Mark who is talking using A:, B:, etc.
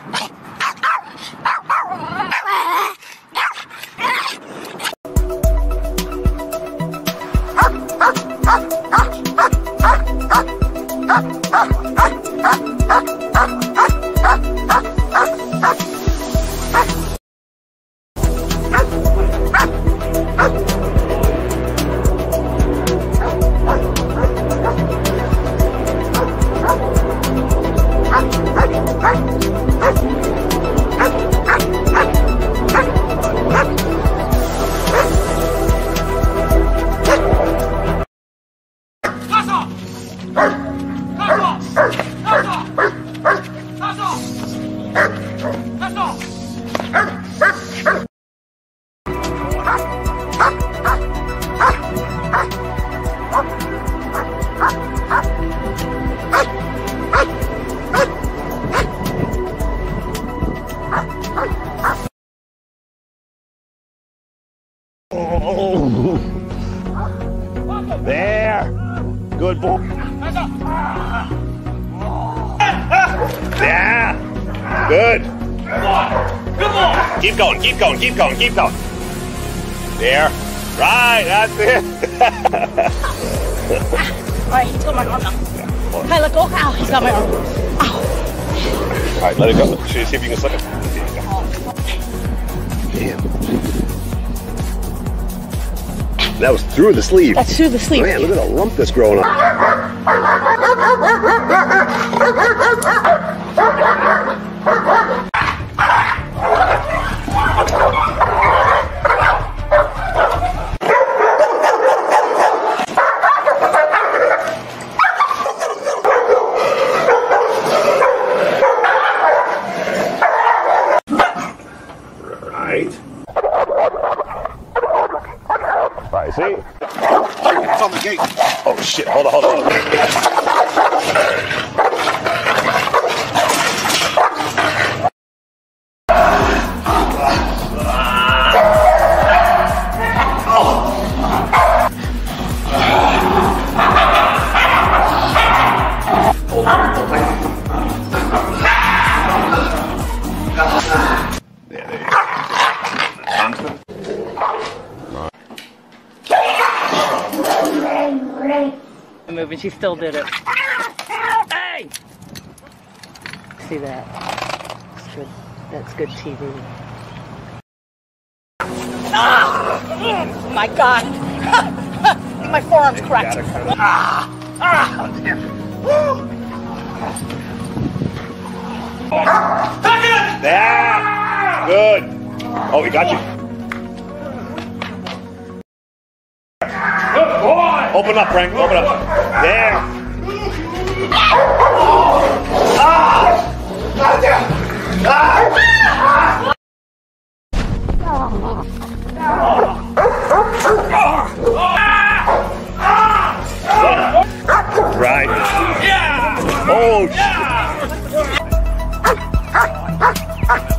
A: Oh. There. Good boy. Yeah. Good.
B: Good boy.
A: Keep going, keep going, keep going, keep going. There. Right, that's it.
C: Alright, he's got my arm now. Hey, let go. Ow, he's got my arm. Ow.
A: Alright, let it go. See if you can slip it. Damn. That was through the sleeve.
C: That's through the sleeve.
A: Man, look at the lump that's growing up. Right, see?
B: It's on the gate.
A: Oh shit, hold on, hold on.
C: Move and she still did it. Hey! See that? That's good. That's good TV. Ah! Oh my God! My forearm's cracked. Ah! Ah!
A: There! Good. Oh, we got you.
B: Good boy.
A: Open up, Frank. Open up. There. Right.
B: Yeah.
A: Oh.
B: Yeah.